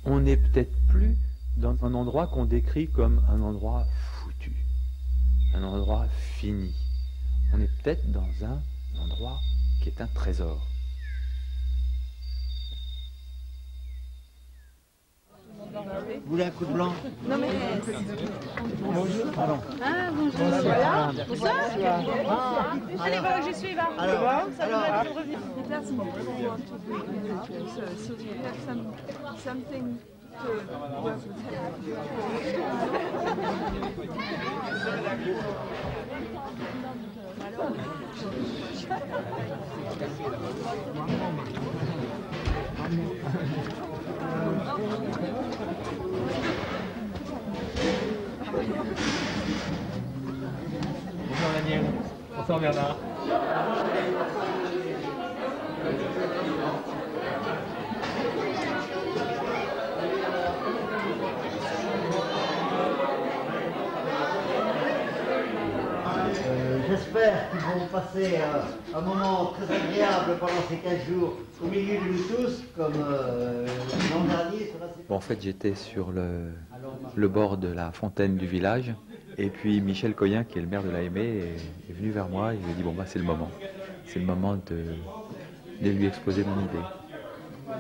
On n'est peut-être plus dans un endroit qu'on décrit comme un endroit foutu, un endroit fini. On est peut-être dans un endroit qui est un trésor. Vous voulez un coup de blanc? Non mais... Bonjour. Pardon. Ah bonjour. Voilà. Bonsoir. Allez voir où je suis, va. Alors, ça va revenir. Something to work Bonjour Daniel. Bonsoir Bernard. J'espère qu'ils vont passer un moment très agréable pendant ces 15 jours au milieu de nous tous, comme l'an dernier. Bon, en fait, j'étais sur le bord de la fontaine du village, et puis Michel Coyen, qui est le maire de l'AME, est venu vers moi et il m'a dit, bon, bah, c'est le moment. C'est le moment de lui exposer mon idée.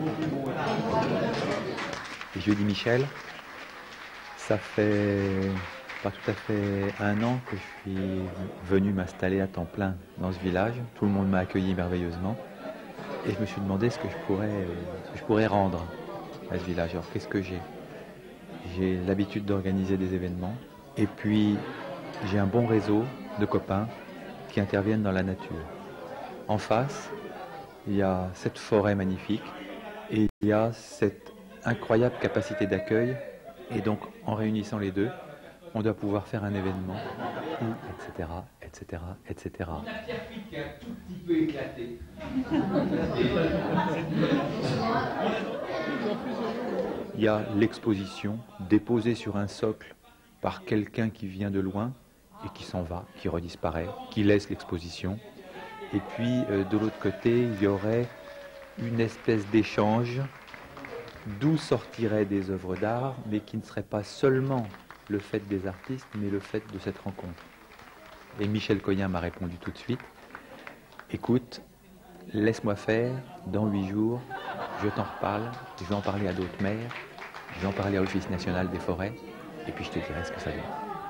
Et je lui ai dit, Michel, ça fait pas tout à fait 1 an que je suis venu m'installer à temps plein dans ce village. Tout le monde m'a accueilli merveilleusement. Et je me suis demandé ce que je pourrais rendre à ce village. Alors qu'est-ce que j'ai? J'ai l'habitude d'organiser des événements. Et puis j'ai un bon réseau de copains qui interviennent dans la nature. En face, il y a cette forêt magnifique et il y a cette incroyable capacité d'accueil. Et donc en réunissant les deux, on doit pouvoir faire un événement, etc., etc., etc. La pierre qui a un tout petit peu éclaté. Il y a l'exposition déposée sur un socle par quelqu'un qui vient de loin et qui s'en va, qui redisparaît, qui laisse l'exposition. Et puis de l'autre côté, il y aurait une espèce d'échange d'où sortiraient des œuvres d'art, mais qui ne serait pas seulement le fait des artistes, mais le fait de cette rencontre. Et Michel Coyen m'a répondu tout de suite, écoute, laisse-moi faire, dans 8 jours, je t'en reparle, je vais en parler à d'autres maires, je vais en parler à l'Office national des forêts, et puis je te dirai ce que ça donne.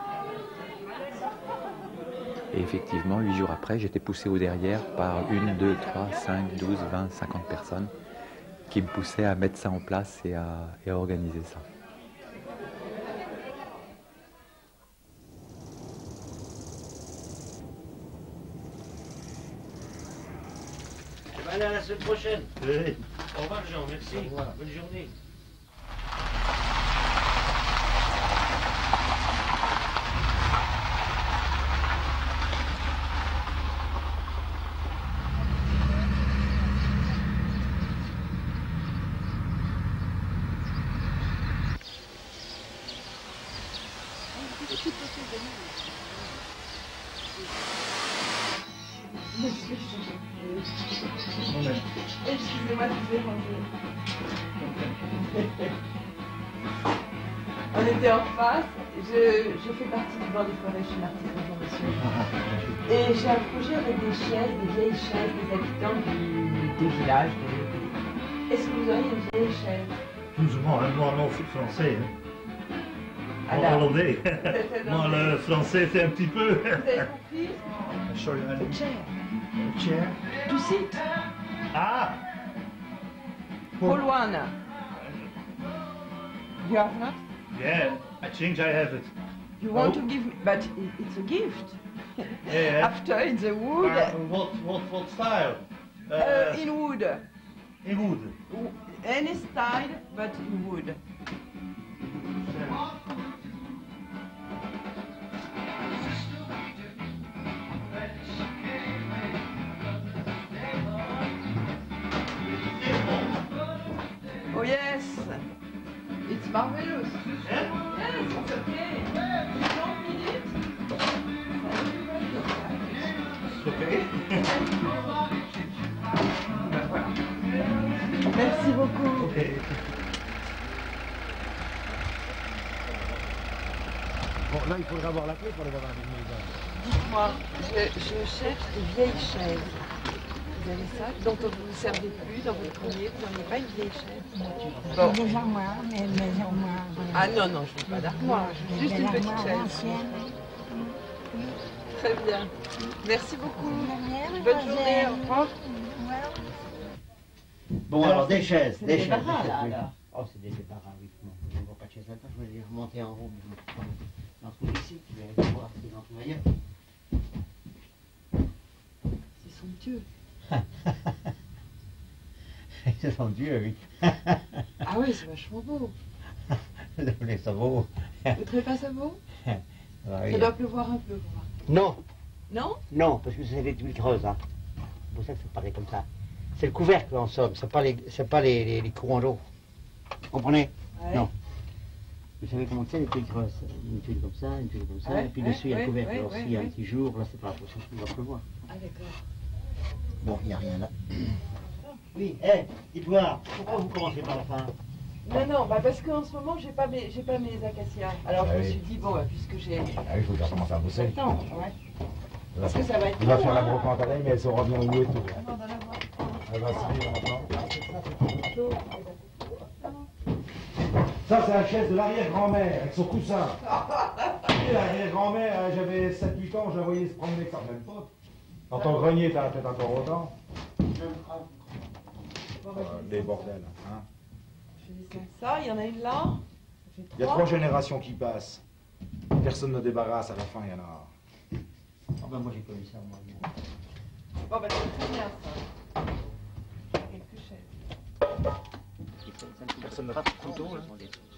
Et effectivement, 8 jours après, j'étais poussé au derrière par 1, 2, 3, 5, 12, 20, 50 personnes qui me poussaient à mettre ça en place et à organiser ça. Allez, à la semaine prochaine. Oui. Au revoir Jean, merci. Au revoir. Bonne journée. Excusez-moi de vous déranger. On était en face, je fais partie du bord des forêts, je suis Martine, bonjour monsieur. Et j'ai un projet avec des chaises, des vieilles chaises des habitants du village. Est-ce que vous auriez une vieille chaise? Plus ou moins, moi non français. En hollandais. Moi le français c'est un petit peu. Vous avez compris? Sorry, A chair. chair. To sit. Ah! Paul one. You have not? Yeah, I think I have it. You want to give me, but it's a gift. Yeah. After in the wood. What style? In wood. In wood. Any style, but in wood. Oh yes, it's marvelous. Yeah? Yes, it's okay. You don't need it. Okay. Merci beaucoup. Okay. Bon, là, il faudrait avoir la clé pour aller voir dans les maisons. Dites-moi, je cherche des vieilles chaises. Vous avez ça? Dont vous ne vous servez plus dans votre grenier? Vous n'en avez pas une vieille chaise? Bon. Des armoires, mais des armoires. Ah non, non, je ne veux pas d'armoire. Juste une petite chaise. Très bien. Merci beaucoup. Bonne journée. Au revoir. Bon, alors des chaises, des chaises. débarras, là, alors. Oh, c'est des débarras, oui. Non, je ne vois pas de chaises là-dedans, je vais les remonter en haut. J'en trouve ici, je vais aller voir si j'en trouve ailleurs. C'est somptueux. Ils sont Dieu, oui. Ah oui, c'est vachement beau. Les sabots. Vous trouvez pas ça beau? Ça doit pleuvoir un peu, quoi. Non, Non? non, parce que c'est des tuiles creuses, hein. C'est pour ça que ça paraît comme ça. C'est le couvercle en somme, c'est pas les courants d'eau. Vous comprenez? Ouais. Non. Vous savez comment c'est les tuiles creuses? Une tuile comme ça, Ouais, et puis dessus il y a le ouais, couvercle. ouais, Alors ouais, s'il y a ouais. un petit jour, là c'est pas possible, il va pleuvoir. Ah d'accord. Bon, il n'y a rien là. Oui, hé, dites-moi, pourquoi vous commencez par la fin? Non, non, bah parce qu'en ce moment, j'ai pas mes acacias. Alors je me suis dit, bon, bah, puisque j'ai... Ah oui, il faut déjà commencer à bosser. Attends, ouais. Parce que ça va être Il va long, faire la hein. brocante à l'œil, mais elle saura bien où est tout. Elle va se rire maintenant. Ça, c'est la chaise de l'arrière-grand-mère, avec son coussin. Et l'arrière-grand-mère, j'avais 7-8 ans, je la voyais se promener avec ça, même pas. Dans ton grenier, t'as peut-être encore autant. Des bordels, hein. Je fais ça, il y en a une là. Ça fait Il y a 3 générations qui passent. Personne ne débarrasse, à la fin, il y en a. Ah ben moi j'ai connu ça, moi. Bon, bah c'est très bien ça. Quelques chaises. Personne n'a pas de couteau, là.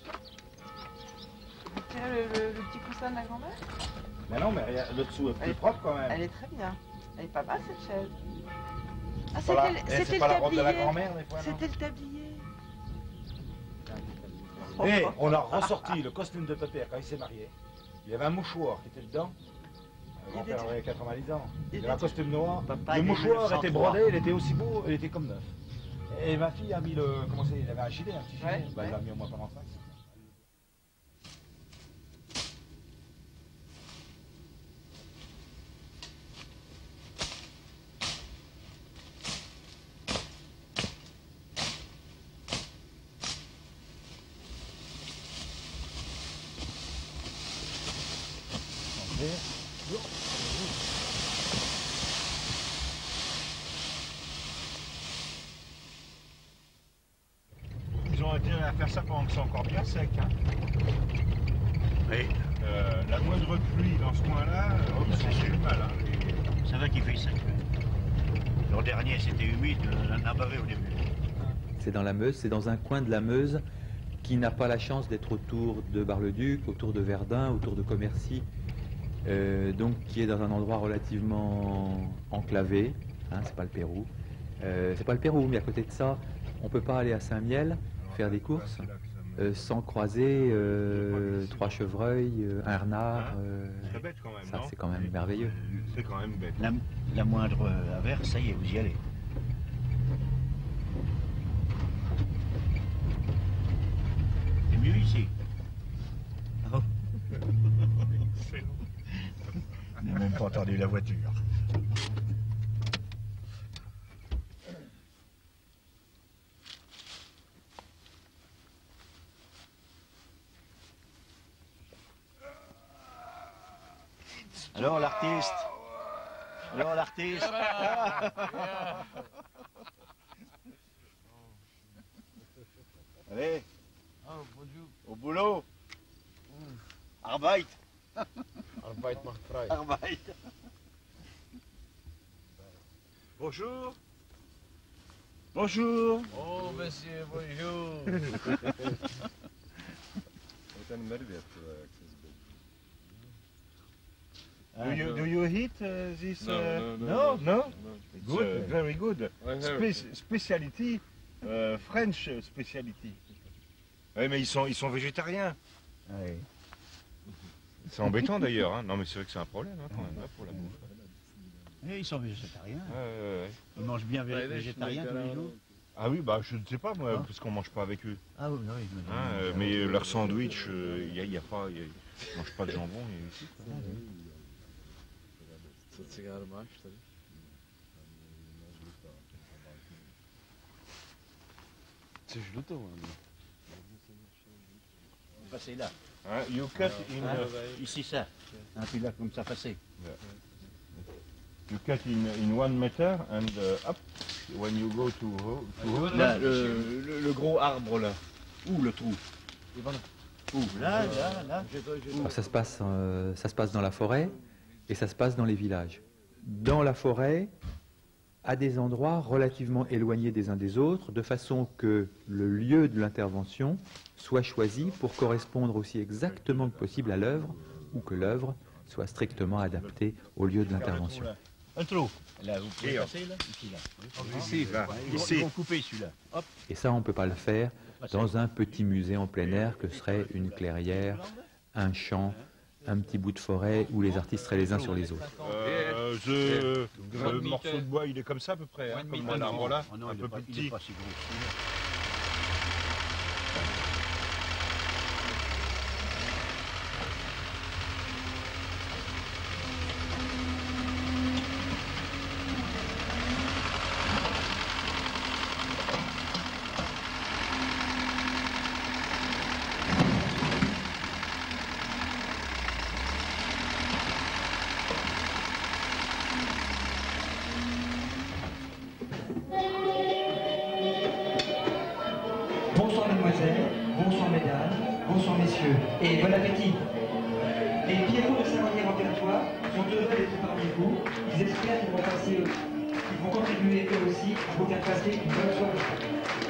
Vous tirez le petit coussin de la grand-mère? Mais non, mais le dessous est plus propre quand même. Elle est très bien. Elle est pas mal cette chaise. Ah, C'est pas la- c'était c'est le pas la robe de la tablier. grand-mère, des fois, non? C'était le tablier. Et on a ressorti le costume de Pépère quand il s'est marié. Il y avait un mouchoir qui était dedans. Le grand-père avait 90 ans. Il avait un costume noir. Papa, Le il est mouchoir était 1903. brodé, il était aussi beau, il était comme neuf. Et ma fille a mis le. Comment c'est? Il avait un gilet, un petit gilet. Ouais, Bah, il ouais. l'a mis au moins pendant 5. Ils ont intérêt à faire ça pendant que c'est encore bien sec. Hein. Oui, La moindre pluie dans ce coin-là, ils sont chez le mal. Hein. c'est vrai qu'il fait sec. L'an dernier, c'était humide, on a bavé au début. C'est dans la Meuse, c'est dans un coin de la Meuse qui n'a pas la chance d'être autour de Bar-le-Duc, autour de Verdun, autour de Commercy, donc qui est dans un endroit relativement enclavé, hein, c'est pas le Pérou. C'est pas le Pérou, mais à côté de ça, on peut pas aller à Saint-Miel faire des courses sans croiser 3 chevreuils, un renard. C'est bête quand même, Ça, non? c'est quand même merveilleux. C'est quand même bête. La moindre averse, ça y est, vous y allez. C'est mieux ici. Oh. On n'a même pas entendu la voiture. Alors l'artiste. Alors l'artiste. Allez. Au boulot. Arbeit. Arbeit macht frei. Arbeit. Bonjour. Bonjour. Oh, monsieur, bonjour. Do you eat this? No. No? It's, Good, very good. I heard. Speciality, French speciality. Oui, mais ils sont végétariens. Oui. C'est embêtant d'ailleurs. Hein. Non, mais c'est vrai que c'est un problème hein, quand même là, pour la bouffe. Et ils sont végétariens. Ouais. Ils mangent bien végétarien tous les jours. Ah oui, bah je ne sais pas moi, Ah. parce qu'on mange pas avec eux. Ah oui, oui. Hein, mais leur sandwich, il y a pas. Je mange pas de jambon ici. Passer là. You cut Ici ça. Puis là comme ça passer. You cut in 1 meter and up when you go to Là, le gros arbre là. Où le trou? Où? Là. Alors, ça se passe dans la forêt et ça se passe dans les villages. Dans la forêt, à des endroits relativement éloignés des uns des autres, de façon que le lieu de l'intervention soit choisi pour correspondre aussi exactement que possible à l'œuvre, ou que l'œuvre soit strictement adaptée au lieu de l'intervention. Un trou. Là, vous pouvez passer là? Ici, là. Ici. Ils vont couper celui-là. Hop. Et ça, on ne peut pas le faire dans un petit musée en plein air que serait une clairière, un champ, un petit bout de forêt où les artistes seraient les uns sur les autres. Le morceau de bois, il est comme ça à peu près, hein, comme mon arbre là, un peu plus petit. Pas si gros. Bonsoir mesdemoiselles, bonsoir mesdames, bonsoir messieurs, et bon appétit. Les Pierrots de Saint-Denis-en-Territoire sont heureux d'être parmi vous. Ils espèrent qu'ils vont contribuer eux aussi à vous faire passer une bonne soirée.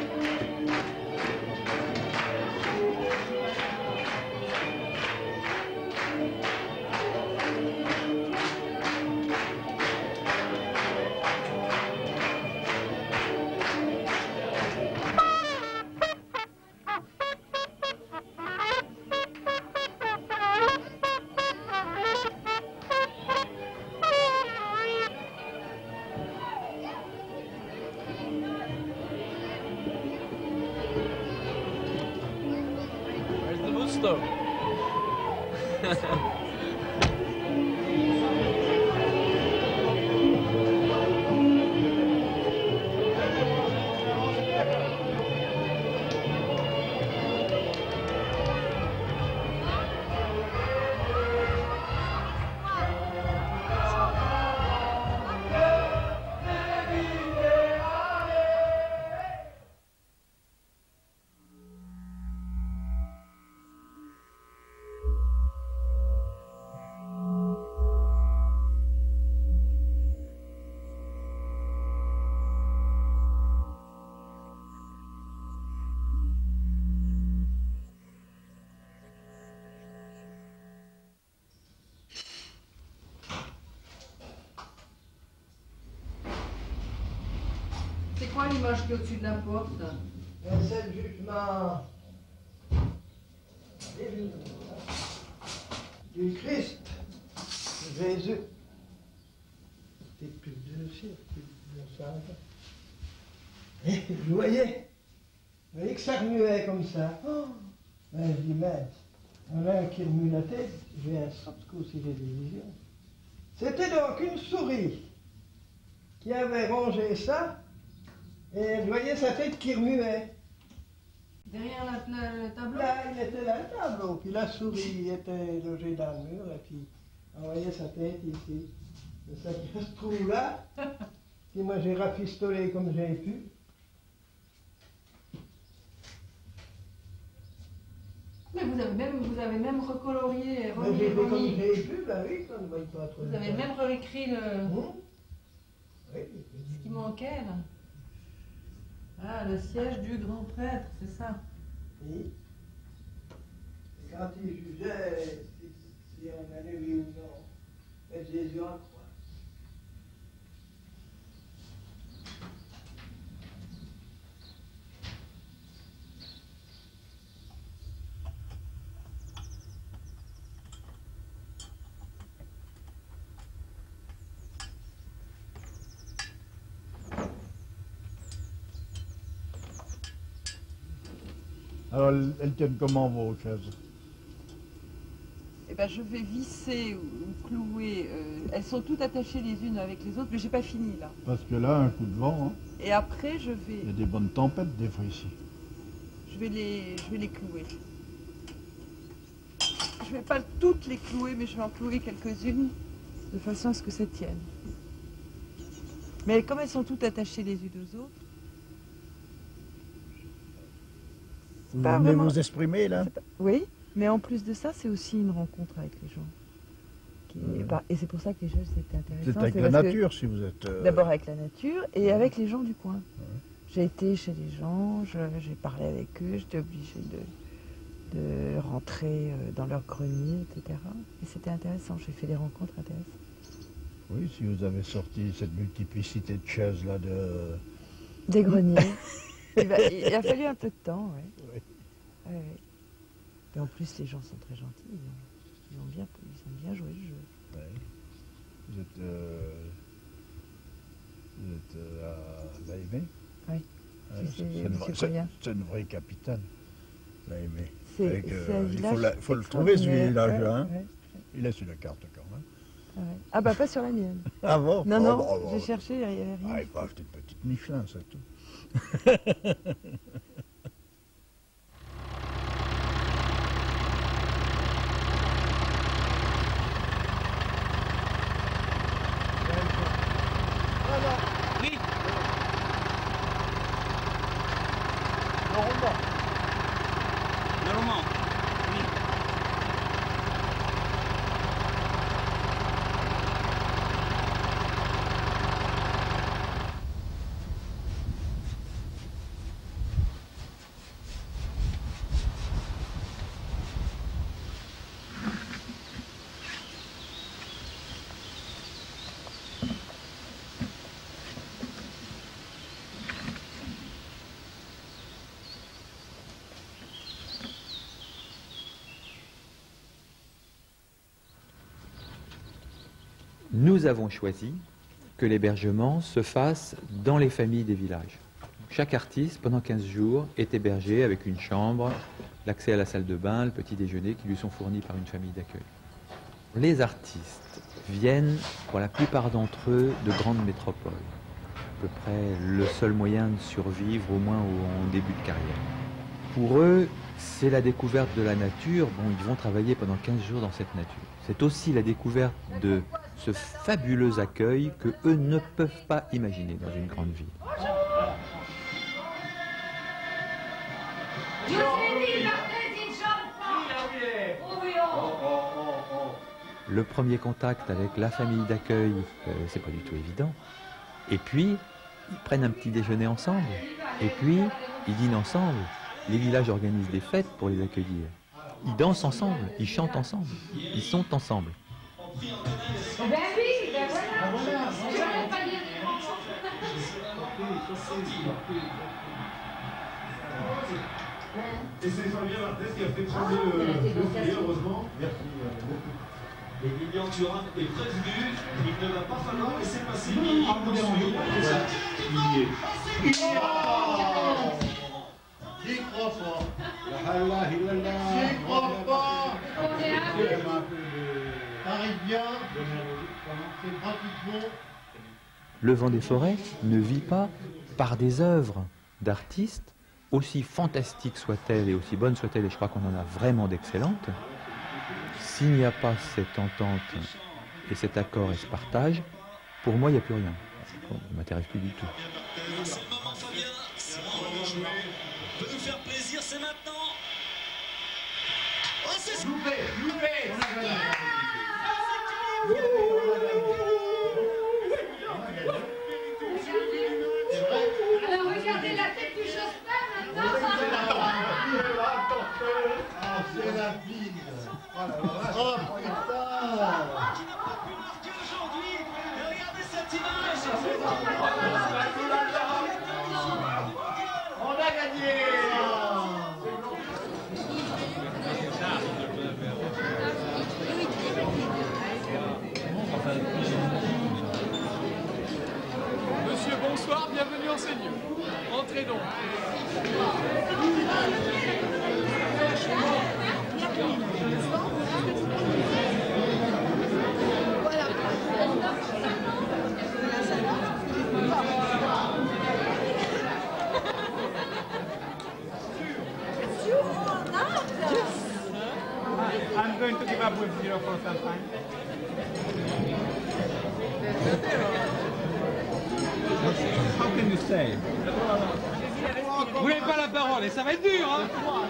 C'est quoi l'image qui est au-dessus de la porte? C'est le jugement du Christ, de Jésus. C'est plus de siècles, plus de 200 ans. Et vous voyez que ça remuait comme ça. Oh, ben, je dis, mais on a un qui remue la tête, j'ai un Stratco sur les télévisions. C'était donc une souris qui avait rongé ça. Et vous voyez sa tête qui remuait. Derrière le tableau? Là, il était là, le tableau. Puis la souris était logée dans le mur. Et puis, on voyait sa tête ici. Et ça se trouve là. Puis moi, j'ai rafistolé comme j'ai pu. Mais vous avez même recolorié, Mais j'ai fait comme j'ai pu, ben oui, comme vous pas trop. Vous avez même réécrit le... Oui. Ce qui manquait, là. Ah, le siège du grand prêtre, c'est ça. Oui. Et quand il jugeait si on allait oui ou non, mettre Jésus en croix. Alors, elles tiennent comment vos chaises? eh ben, je vais visser ou clouer. Elles sont toutes attachées les unes avec les autres, mais j'ai pas fini là. Parce que là, un coup de vent, hein, Et après, je vais. il y a des bonnes tempêtes des fois ici. Je vais les clouer. Je vais pas toutes les clouer, mais je vais en clouer quelques-unes de façon à ce que ça tienne. Mais comme elles sont toutes attachées les unes aux autres. Vous venez vous exprimer là? Oui, mais en plus de ça, c'est aussi une rencontre avec les gens. Et c'est pour ça que déjà c'était intéressant. C'est avec la nature si vous êtes... D'abord avec la nature et avec les gens du coin. J'ai été chez les gens, j'ai parlé avec eux, j'étais obligée de rentrer dans leur grenier, etc. Et c'était intéressant, j'ai fait des rencontres intéressantes. Oui, si vous avez sorti cette multiplicité de chaises là de... Des greniers. Il a fallu un peu de temps, oui. Oui. Ouais. Et en plus, les gens sont très gentils, ils ont bien joué le jeu. Ouais. Vous êtes à l'Aimé? Oui. C'est une vraie capitale, l'Aimé. C'est un village. Il faut le trouver ce village là. Hein. Ouais. Il est sur la carte quand même. Ouais. Ah bah pas sur la mienne. Ah bon? Non, j'ai cherché, il n'y avait rien. Ah, il faut acheter une petite Michelin, c'est tout. Oui. Normalement. Oui. Nous avons choisi que l'hébergement se fasse dans les familles des villages. Chaque artiste, pendant 15 jours, est hébergé avec une chambre, l'accès à la salle de bain, le petit déjeuner qui lui sont fournis par une famille d'accueil. Les artistes viennent, pour la plupart d'entre eux, de grandes métropoles. À peu près le seul moyen de survivre, au moins en début de carrière. Pour eux, c'est la découverte de la nature. Bon, ils vont travailler pendant 15 jours dans cette nature. C'est aussi la découverte de ce fabuleux accueil que eux ne peuvent pas imaginer dans une grande ville. Le premier contact avec la famille d'accueil, c'est pas du tout évident. Et puis, ils prennent un petit déjeuner ensemble. Et puis, ils dînent ensemble. Les villages organisent des fêtes pour les accueillir. Ils dansent ensemble, ils chantent ensemble, ils sont ensemble. Ben oui, ben voilà. Je ne pas dire Et c'est Fabien Martès qui a fait changer le foyer, heureusement. Merci. Et Lilian Thuram est prévenu, il ne va pas falloir laisser passer. J'y crois pas. J'y crois pas. T'arrives bien. C'est pratiquement. Le Vent des Forêts ne vit pas par des œuvres d'artistes, aussi fantastiques soient-elles et aussi bonnes soient-elles, et je crois qu'on en a vraiment d'excellentes. S'il n'y a pas cette entente et cet accord et ce partage, pour moi, il n'y a plus rien. Bon, ça ne m'intéresse plus du tout. C'est le moment, Fabien. C'est le moment de jouer. Peut nous faire plaisir, c'est maintenant. Oh, c'est loupé. Alors regardez la tête du Jospin maintenant. C'est la ville. Oh putain. aujourd'hui. Regardez cette image. On a gagné. Monsieur, bonsoir, bienvenue en ces lieux. Entrez donc. I'm going to give up with 0 for some time. How can you say? Vous n'avez pas la parole et ça va être dur, hein?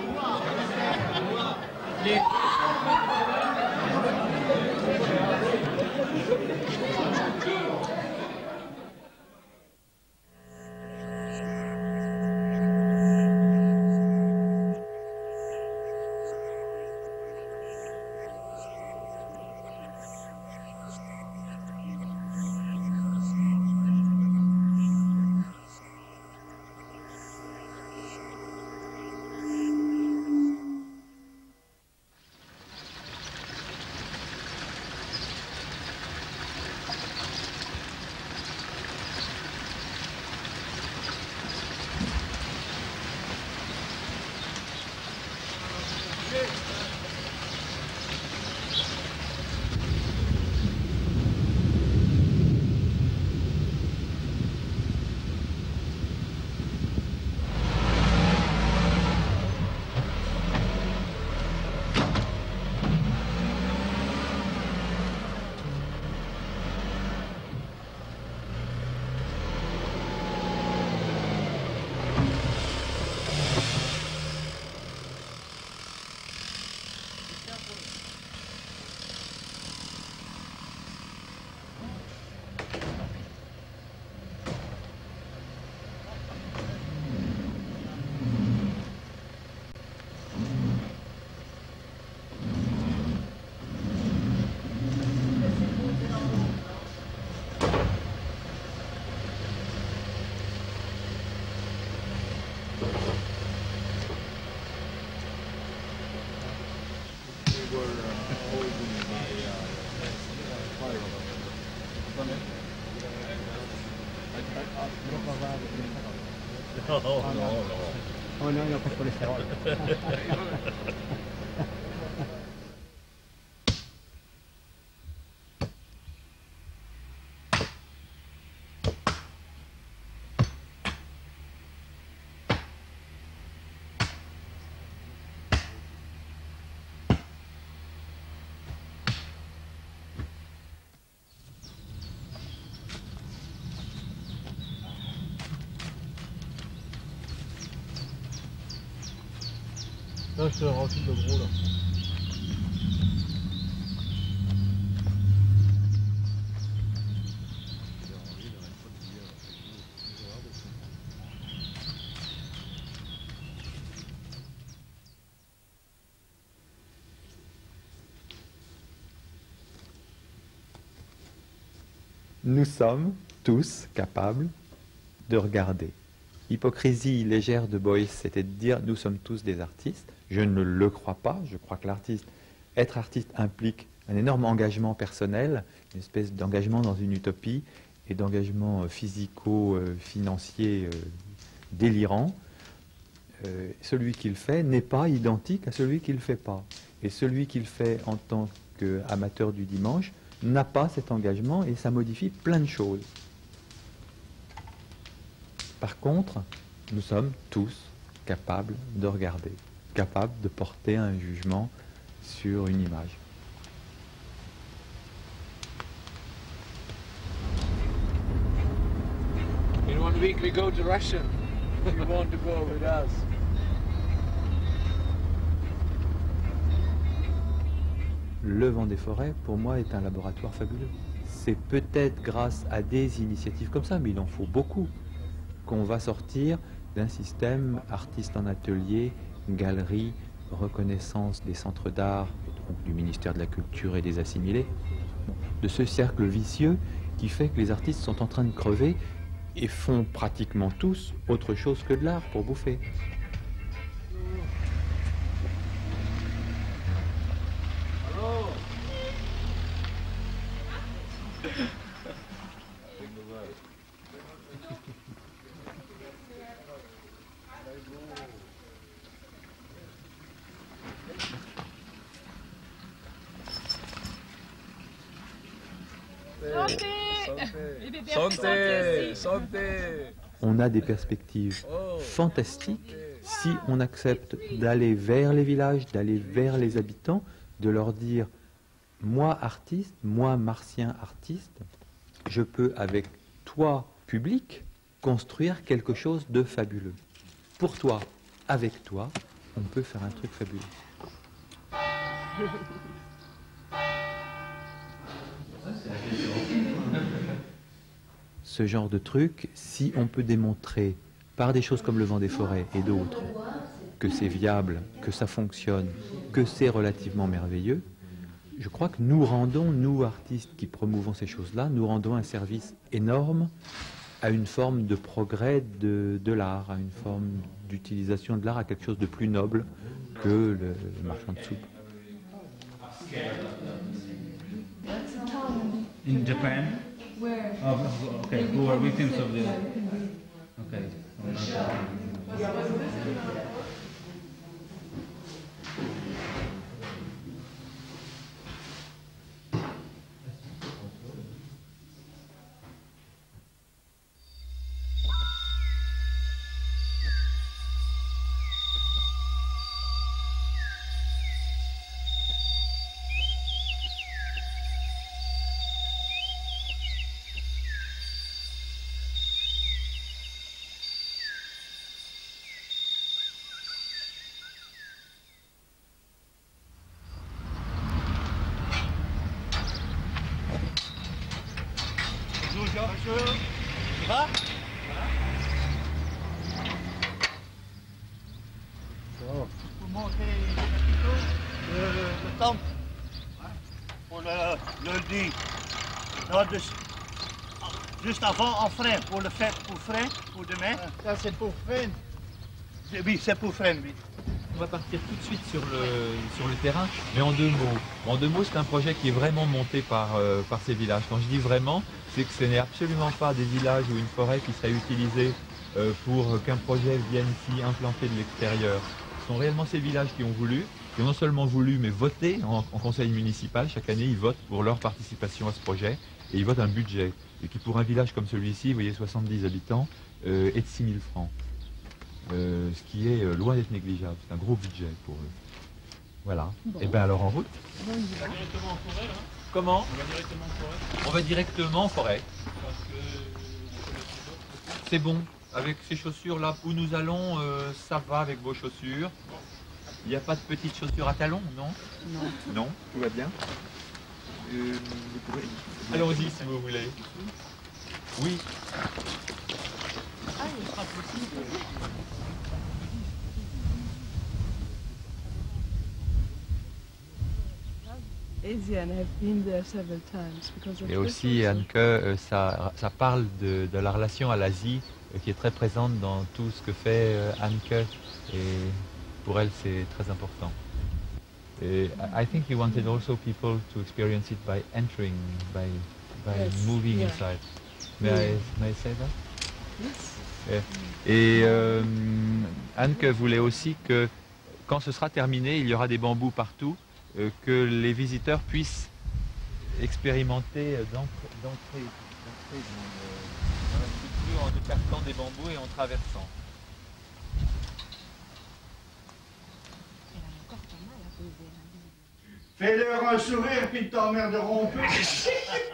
Oh non, il n'y a pas de cholestérol. Là, je te remplis le gros là. Nous sommes tous capables de regarder. L'hypocrisie légère de Beuys, c'était de dire nous sommes tous des artistes. Je ne le crois pas. Je crois que être artiste implique un énorme engagement personnel, une espèce d'engagement dans une utopie et d'engagement physico-financier délirant. Celui qui le fait n'est pas identique à celui qui ne le fait pas. Et celui qui le fait en tant qu'amateur du dimanche n'a pas cet engagement et ça modifie plein de choses. Par contre, nous sommes tous capables de regarder, capables de porter un jugement sur une image. In 1 week we go to Russia. You want to go with us? Le Vent des Forêts, pour moi, est un laboratoire fabuleux. C'est peut-être grâce à des initiatives comme ça, mais il en faut beaucoup, qu'on va sortir d'un système artiste en atelier, galerie, reconnaissance des centres d'art, donc du ministère de la Culture et des assimilés, de ce cercle vicieux qui fait que les artistes sont en train de crever et font pratiquement tous autre chose que de l'art pour bouffer. Santé, santé. On a des perspectives fantastiques si on accepte d'aller vers les villages, d'aller vers les habitants, de leur dire, moi artiste, moi martien artiste, je peux avec toi, public, construire quelque chose de fabuleux. Pour toi, avec toi, on peut faire un truc fabuleux. Ce genre de truc, si on peut démontrer par des choses comme le vent des forêts et d'autres que c'est viable, que ça fonctionne, que c'est relativement merveilleux, je crois que nous rendons, nous artistes qui promouvons ces choses-là, nous rendons un service énorme à une forme de progrès de l'art, à une forme d'utilisation de l'art, à quelque chose de plus noble que le marchand de soupe. In Japan? Where? Okay, who are victims of the... Okay. Bonjour. Ça va? Pour montrer le temple pour le lundi. Non, juste avant, en frein, pour le fête, pour frein, pour demain. Ça, c'est pour frein. Oui, c'est pour frein, oui. On va partir tout de suite sur le terrain, mais en deux mots. En deux mots, c'est un projet qui est vraiment monté par ces villages. Quand je dis vraiment, c'est que ce n'est absolument pas des villages ou une forêt qui serait utilisée pour qu'un projet vienne s'y implanter de l'extérieur. Ce sont réellement ces villages qui ont non seulement voulu, mais voté en conseil municipal. Chaque année, ils votent pour leur participation à ce projet et ils votent un budget. Et qui, pour un village comme celui-ci, vous voyez, 70 habitants, est de 6 000 francs. Ce qui est loin d'être négligeable. C'est un gros budget pour eux. Voilà. Bon. Et bien alors en route. On va directement en forêt, là. Comment? On va directement en forêt. On va directement en forêt. C'est bon. Avec ces chaussures-là, où nous allons, ça va avec vos chaussures. Il n'y a pas de petites chaussures à talons, non? Non. Non, tout va bien. Allons-y si vous voulez. Oui. Ah, il sera possible. Et aussi, Anke, ça parle de la relation à l'Asie qui est très présente dans tout ce que fait Anke. Et pour elle, c'est très important. Et I think he wanted also people to experience it by entering, by yes, moving yeah. Inside. May I say that? Yes. Et Anke voulait aussi que quand ce sera terminé, il y aura des bambous partout, que les visiteurs puissent expérimenter d'entrer dans la structure en écartant des bambous et en traversant. Fais-leur un sourire puis ils t'emmerderont plus.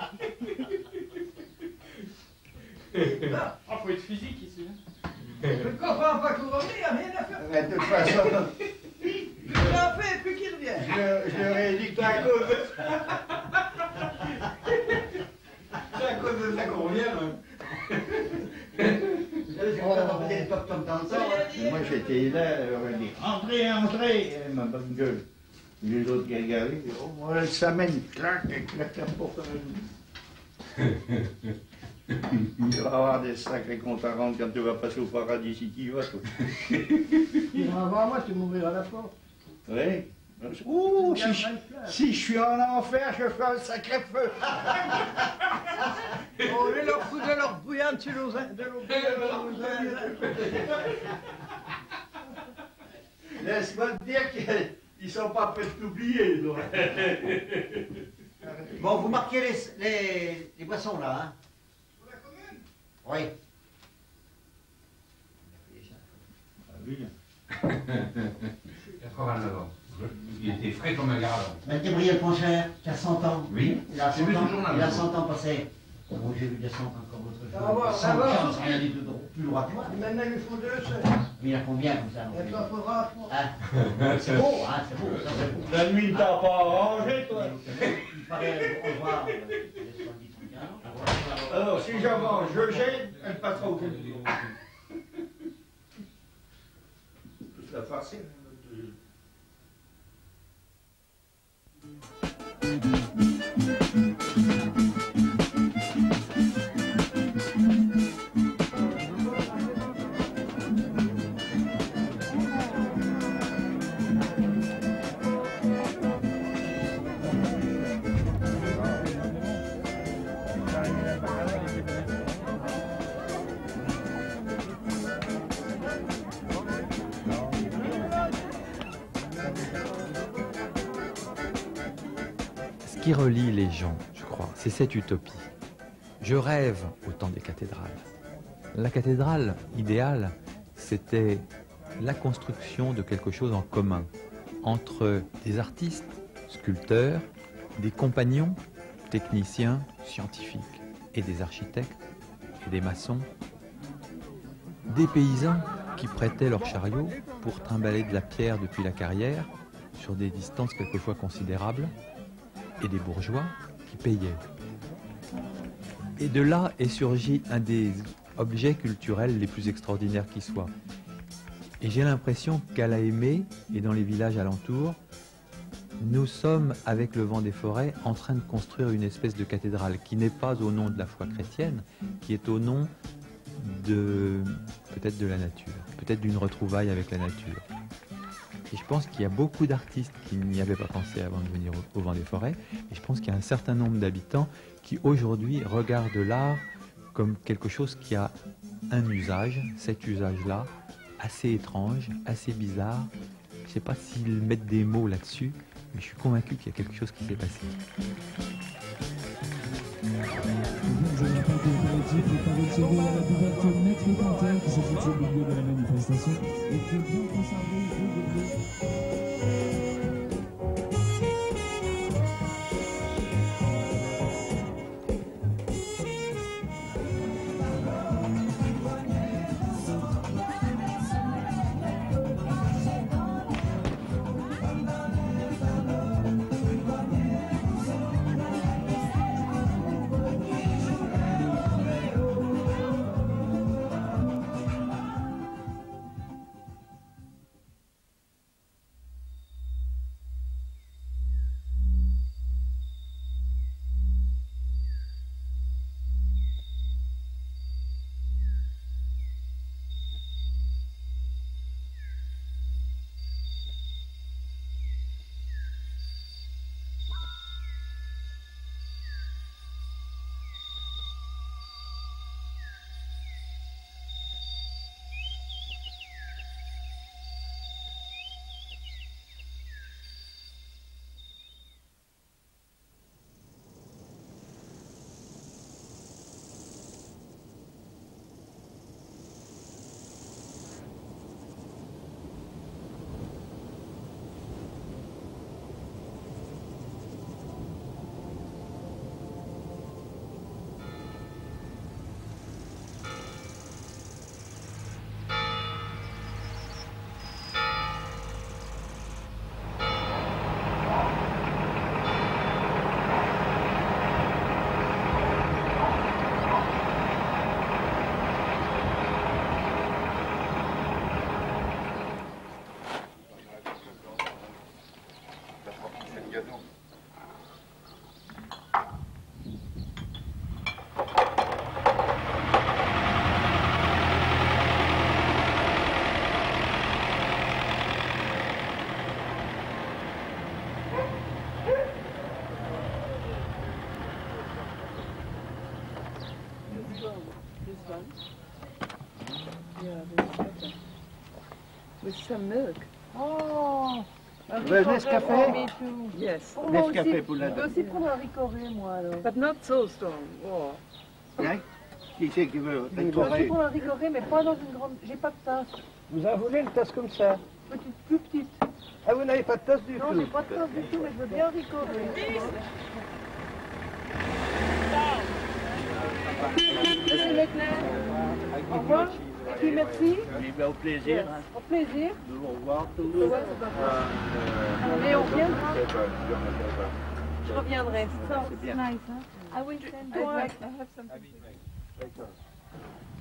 Ah, faut être physique ici. Je ne comprends pas qu'on remet, il n'y a rien à faire. Mais de toute façon, je l'en fais, puis qu'il revient. je leur ai dit que c'est à cause de... c'est à cause de ça qu'on revient. Moi j'étais là, on dit entrez, entrez, ma bonne gueule. Les autres qui regardaient, oh, voilà, ça mène, clac, clac, la porte. Il va y avoir des sacrés comptes à rendre quand tu vas passer au paradis si tu y vas. Tu vas voir moi, tu m'ouvriras la porte. Oui. Ouh, si je suis en enfer, je fais un sacré feu. Oh, je vais leur foutre de leur bouillant de l'eau. Laisse-moi te dire qu'ils ne sont pas prêts de t'oublier. Bon, vous marquez les boissons là, hein? Pour la commune? Oui. Ah oui. 89 ans. Il était frais comme un gars. Gabriel Poncher, qui a 100 ans. Oui. Il a 100 J'ai vu ans, ce journal. il a 100 ans passé. Bon, j'ai vu descendre encore l'autre Ça va, jour. ça 100 va. ans, c'est rien du tout plus droit que toi. Maintenant, il faut 2 seuls. Mais il a combien comme ça? Il y a pas pour un. C'est beau, hein, c'est beau. Ça, c'est beau. La nuit, t'as pas arrangé, toi. Il paraît, on voit. Alors, si j'avance, je gêne, elle passera au bout. C'est la facile. Ce qui relie les gens, je crois, c'est cette utopie. Je rêve au temps des cathédrales. La cathédrale idéale, c'était la construction de quelque chose en commun entre des artistes, sculpteurs, des compagnons, techniciens, scientifiques, et des architectes, et des maçons, des paysans qui prêtaient leurs chariots pour trimballer de la pierre depuis la carrière sur des distances quelquefois considérables, et des bourgeois qui payaient. Et de là est surgi un des objets culturels les plus extraordinaires qui soient. Et j'ai l'impression qu'à La Aimée et dans les villages alentours, nous sommes, avec le Vent des Forêts, en train de construire une espèce de cathédrale qui n'est pas au nom de la foi chrétienne, qui est au nom de peut-être de la nature, peut-être d'une retrouvaille avec la nature. Et je pense qu'il y a beaucoup d'artistes qui n'y avaient pas pensé avant de venir au Vent des Forêts. Et je pense qu'il y a un certain nombre d'habitants qui aujourd'hui regardent l'art comme quelque chose qui a un usage, cet usage-là, assez étrange, assez bizarre. Je ne sais pas s'ils mettent des mots là-dessus, mais je suis convaincu qu'il y a quelque chose qui s'est passé. Je m'appelle Collectif, les paroles tirées à la bouvette Maître Panthère qui se situe au milieu de la manifestation et qui est bien conservé rue de Blé. With some milk. Oh, Nescafé? Yes. Nescafé pour la Je peux aussi prendre un ricoré, moi, alors. But not so strong. Oh. Hein? Qui c'est qui veut Je peux aussi prendre un ricoré, mais pas dans une grande... J'ai pas de tasse. Vous en voulez une tasse comme ça? Petite, plus petite. Ah, vous n'avez pas de tasse du tout? Non, j'ai pas de tasse du tout, mais je veux bien ricoler. Monsieur Leclerc, au revoir. Et puis merci. Au plaisir. Au plaisir. De vous revoir. Et on reviendra. Je reviendrai. C'est bien. Nice, hein? I will send you. I have something.